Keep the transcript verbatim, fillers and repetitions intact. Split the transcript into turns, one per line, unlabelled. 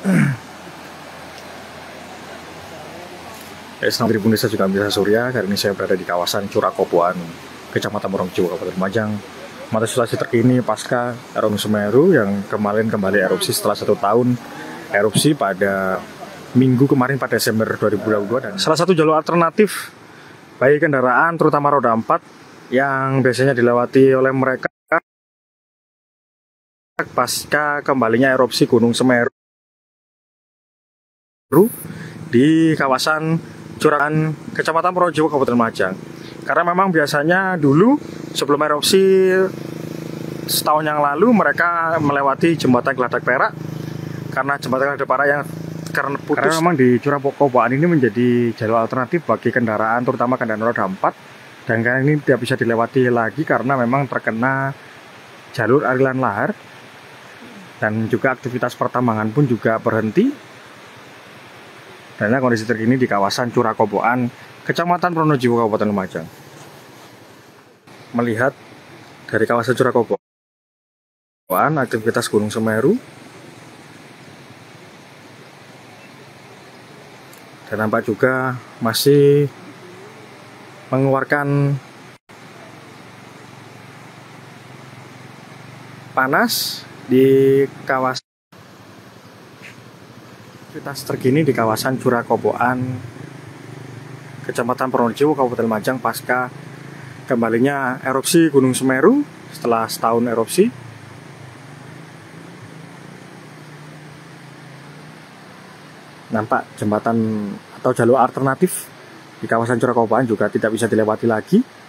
Selamat dari Bundesa juga bisa Surya. Kali ini saya berada di kawasan Curah Koboan, Kecamatan Morongjiwo, Kabupaten Lumajang. Mata situasi terkini pasca erupsi Semeru yang kemarin kembali erupsi setelah satu tahun erupsi pada minggu kemarin pada Desember dua ribu dua puluh dua. Dan salah satu jalur alternatif bagi kendaraan terutama roda empat yang biasanya dilewati oleh mereka pasca kembalinya erupsi Gunung Semeru di kawasan Curahan Kecamatan Morongjiwo, Kabupaten Lumajang. Karena memang biasanya dulu sebelum erupsi setahun yang lalu mereka melewati jembatan Geladak Perak, karena jembatan Geladak Perak yang karena putus. Karena memang di Curah Koboan ini menjadi jalur alternatif bagi kendaraan terutama kendaraan roda empat, dan karena ini tidak bisa dilewati lagi karena memang terkena jalur aliran lahar, dan juga aktivitas pertambangan pun juga berhenti. Karena kondisi terkini di kawasan Curah Koboan, Kecamatan Morongjiwo, Kabupaten Lumajang. Melihat dari kawasan Curah Koboan, aktivitas Gunung Semeru, dan nampak juga masih mengeluarkan panas di kawasan. Aktivitas terkini di kawasan Curah Koboan, Kecamatan Morongjiwo, Kabupaten Lumajang pasca kembalinya erupsi Gunung Semeru setelah setahun erupsi. Nampak jembatan atau jalur alternatif di kawasan Curah Koboan juga tidak bisa dilewati lagi.